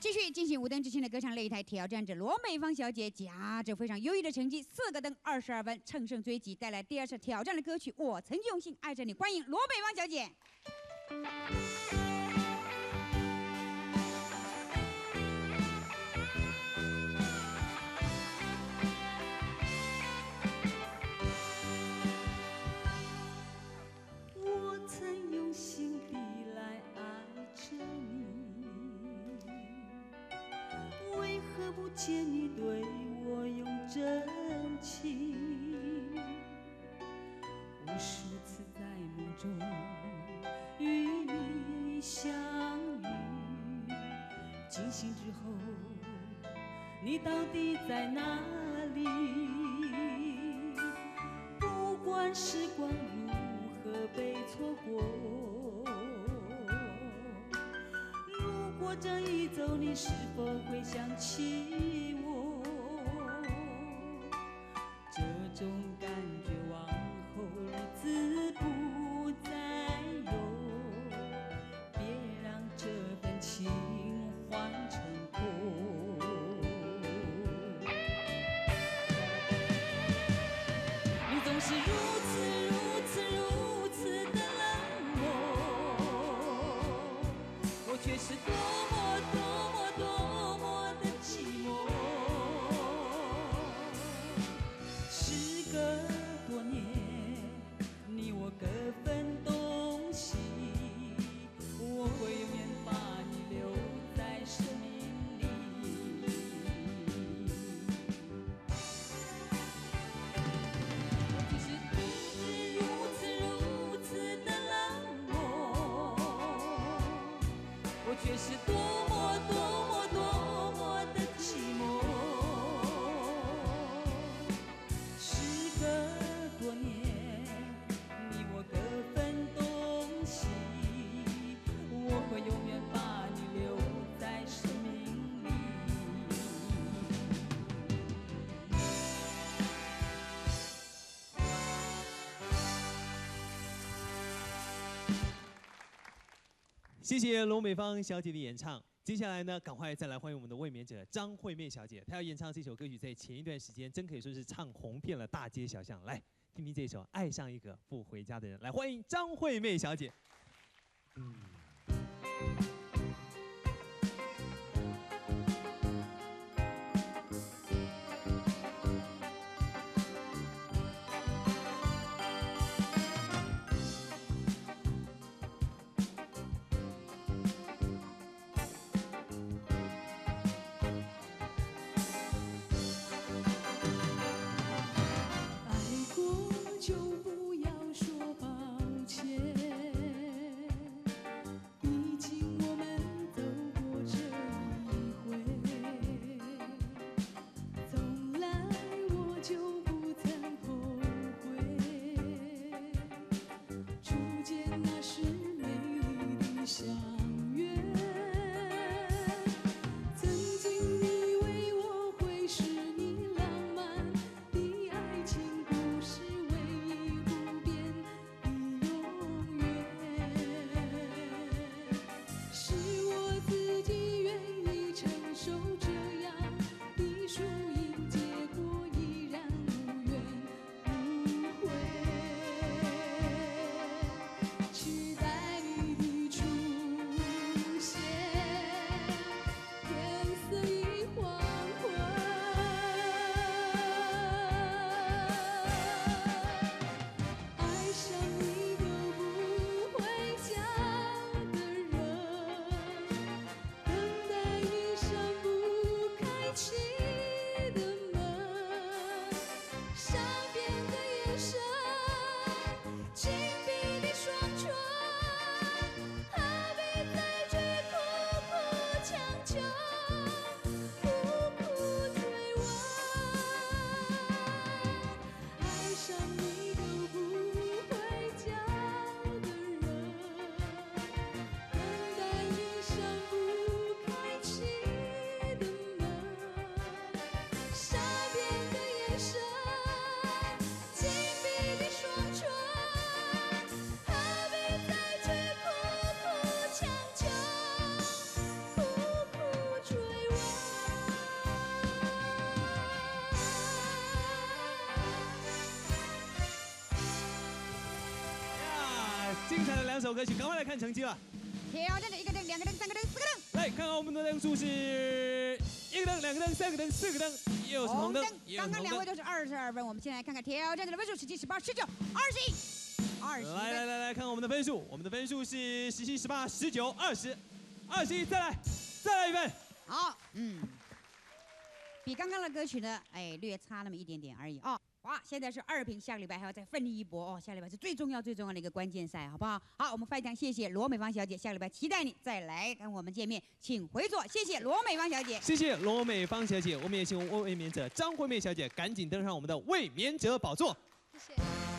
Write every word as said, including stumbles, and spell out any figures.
继续进行五灯之前的歌唱擂台，挑战者罗美芳小姐夹着非常优异的成绩，四个灯二十二分，乘胜追击，带来第二次挑战的歌曲《我曾用心爱着你》，欢迎罗美芳小姐。 我曾用心地来爱着你，为何不见你对我用真情？无数次在梦中与你相遇，惊醒之后，你到底在哪里？不管时光如何被错过，如果这一走，你是否会想起我？这种感觉往后日子不再有，别让这份情换成空。你总是如此如此如此的冷漠，我却是多么多么多么的寂寞。时隔多年，你我各分东西，我会永远把你留在生命里。我只是如此如此的冷漠，我却是多么多么多么的寂寞。时隔多年，你我各分东西，我会永远把你留在生命里。 谢谢罗美芳小姐的演唱。接下来呢，赶快再来欢迎我们的卫冕者张惠妹小姐，她要演唱这首歌曲，在前一段时间真可以说是唱红遍了大街小巷。来听听这首《爱上一个不回家的人》，来欢迎张惠妹小姐。嗯。 爱过就不要说抱歉， 精彩的两首歌曲，赶快来看成绩了。 挑战者一个灯、两个灯、三个灯、四个灯。 来看看我们的灯数是一个灯、两个灯、三个灯、四个灯，也有是红灯，也有刚刚红灯。 两位都是二十二分，我们先来看看挑战者的分数：十七、十八、十九、二十一、二十。 来来来来看我们的分数，我们的分数是十七、十八、十九、二十、二十一，再来，再来一份。 好，嗯，比刚刚的歌曲呢，哎，略差那么一点点而已哦。哇，现在是二平，下个礼拜还要再奋力一搏哦。下礼拜是最重要、最重要的一个关键赛，好不好？好，我们非常谢谢罗美芳小姐，下个礼拜期待你再来跟我们见面，请回座。谢谢罗美芳小姐， 谢谢罗美芳小姐，我们也请卫冕者张惠妹小姐赶紧登上我们的卫冕者宝座。 谢谢。